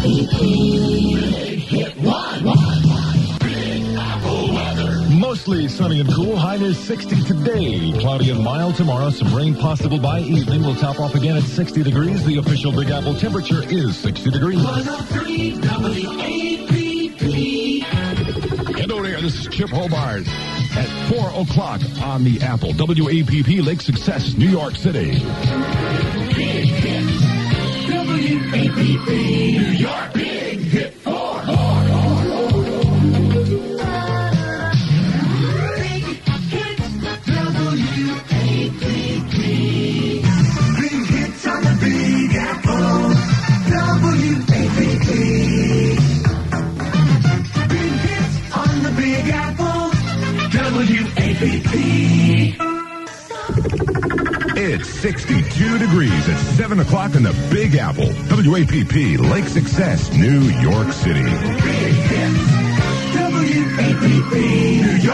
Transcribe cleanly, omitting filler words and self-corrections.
Mostly sunny and cool. High near 60 today. Cloudy and mild tomorrow. Some rain possible by evening. We'll top off again at 60 degrees. The official Big Apple temperature is 60 degrees. 103 WAPP. Hello there. This is Chip Hobart at 4 o'clock on the Apple. WAPP Lake Success, New York City. Big hits. WAPP. New York. Big hit 4. Big hits on the Big Apple. WAPP. Big hits on the Big Apple. WAPP. It's 62 degrees at 7 o'clock in the Big Apple. WAPP Lake Success, New York City. Big hits. WAPP. New York.